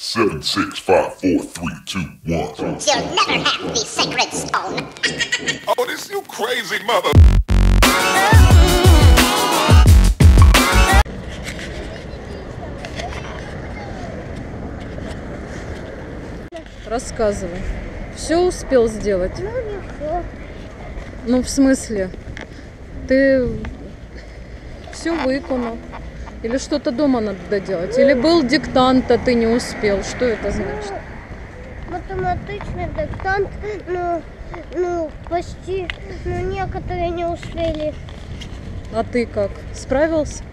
7, 6, 5, 4, 3, 2, 1. You'll never have the sacred stone. Oh, this you crazy mother. Рассказывай. Все успел сделать? Ну, не все. Ну, в смысле? Ты все выполнил? Или что-то дома надо доделать? Или был диктант, а ты не успел? Что это значит? Математичный диктант, почти, некоторые не успели. А ты как? Справился?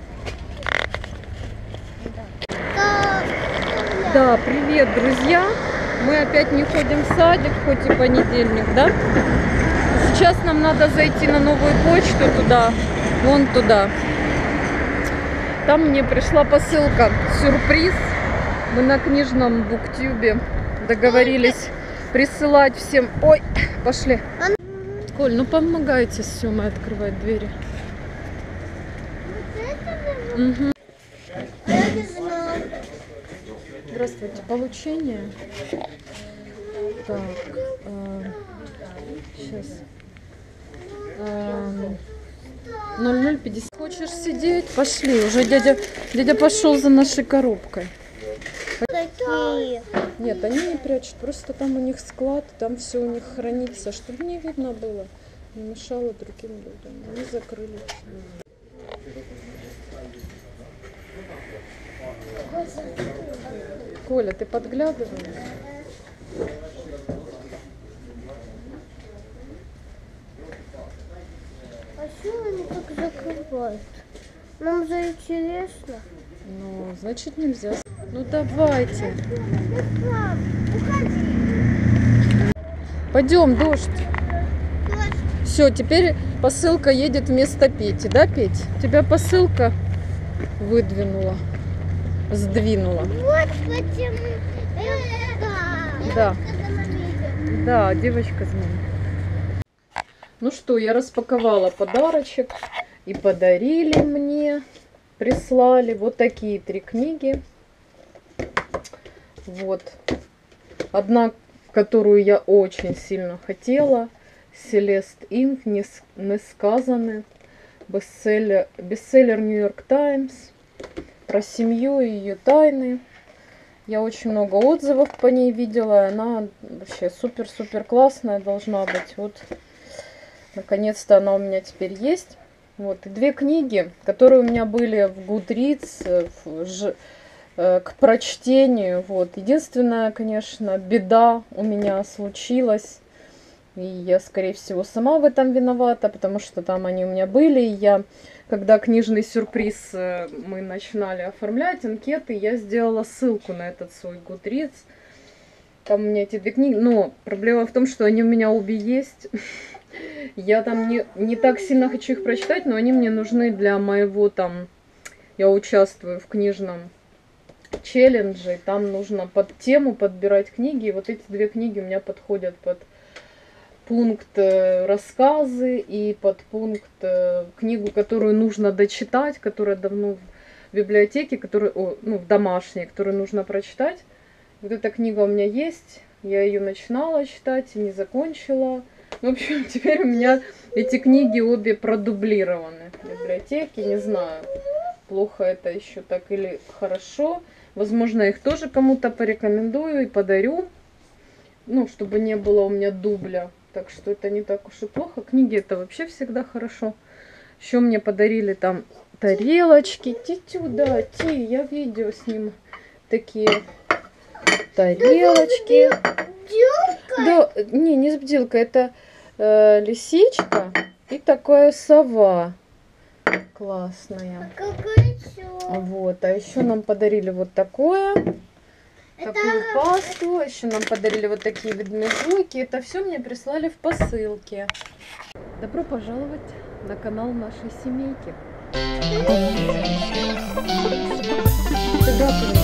Да, привет, друзья! Мы опять не ходим в садик, хоть и понедельник, да? Сейчас нам надо зайти на новую почту туда, вон туда. Там мне пришла посылка, сюрприз. Мы на книжном буктюбе договорились присылать всем. Ой, пошли. Коль, ну помогайте с Сёмой открывать двери. Угу. Здравствуйте, получение. Так, сейчас. 0050. Хочешь сидеть? Пошли. Уже дядя пошел за нашей коробкой. Какие? Нет, они не прячут. Просто там у них склад, там все у них хранится, чтобы не видно было, не мешало другим людям. Они закрыли. Коля, ты подглядываешь? А что они так закрывают? Нам же интересно. Ну, значит нельзя. Ну давайте. Уходи. Пойдем, дождь. Все, теперь посылка едет вместо Пети, да, Петь? Тебя посылка выдвинула, сдвинула. Вот почему. Да. Да, девочка змея. Ну что, я распаковала подарочек. И подарили мне, прислали вот такие 3 книги. Вот. Одна, которую я очень сильно хотела. Селест Инг, Несказаны. Бестселлер Нью-Йорк Таймс. Про семью и ее тайны. Я очень много отзывов по ней видела. Она вообще супер-супер классная должна быть. Вот, наконец-то она у меня теперь есть. Вот, и 2 книги, которые у меня были в Goodreads, к прочтению. Вот. Единственная, конечно, беда у меня случилась. И я, скорее всего, сама в этом виновата, потому что там они у меня были. И я, когда книжный сюрприз мы начинали оформлять, анкеты, я сделала ссылку на этот свой Goodreads. Там у меня эти 2 книги. Но проблема в том, что они у меня обе есть. Я там не так сильно хочу их прочитать, но они мне нужны для моего там... Я участвую в книжном челлендже, и там нужно под тему подбирать книги. И вот эти 2 книги у меня подходят под пункт рассказы и под пункт книгу, которую нужно дочитать, которая давно в библиотеке, в домашней, которую нужно прочитать. Вот эта книга у меня есть. Я ее начинала читать и не закончила. В общем, теперь у меня эти книги обе продублированы в библиотеке. Не знаю, плохо это еще так или хорошо. Возможно, их тоже кому-то порекомендую и подарю. Ну, чтобы не было у меня дубля. Так что это не так уж и плохо. Книги это вообще всегда хорошо. Еще мне подарили там тарелочки. Тетюда, я видео сниму. Такие тарелочки. Да, не с бдилкой, это лисичка и такая сова классная. Вот, а еще нам подарили вот такую пасту, еще нам подарили вот такие ведмежуйки. Это все мне прислали в посылке. Добро пожаловать на канал нашей семейки. Всегда